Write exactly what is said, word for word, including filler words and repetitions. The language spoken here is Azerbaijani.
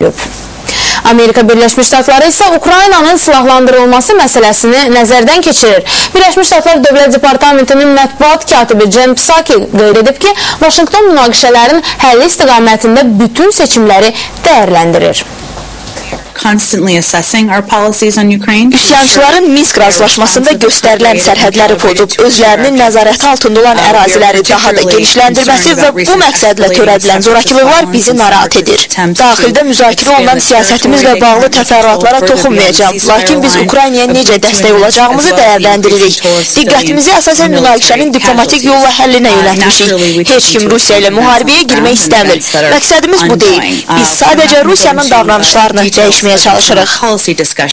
Amerika Birləşmiş Ştatları isə Ukraynanın silahlandırılması məsələsini nəzərdən keçirir. Birləşmiş Ştatlar Dövlət Departamentinin mətbuat katibi Jen Psaki qeyd edib ki, Vaşinqton münaqişələrin həlli istiqamətində bütün seçimləri dəyərləndirir. Üsyançıların Minsk razılaşmasında göstərilən sərhədləri pozub, özlərinin nəzarəti altında olan əraziləri daha da genişləndirməsi və bu məqsədlə törədilən zorakılıqlar bizi narahat edir. Daxildə müzakirə olunan siyasətimizlə bağlı təfərrüatlara toxunmayacağım, lakin biz Ukraynaya necə dəstək olacağımızı dəyərləndiririk. Diqqətimizi əsasən münaqişənin diplomatik yolla həllinə yönəltmişik. Heç kim Rusiya ilə müharibəyə girmək istəmir. Məqsədimiz bu deyil. Biz sadəcə Rusiyanın davranışlarını dəyişməyə çalışırıq.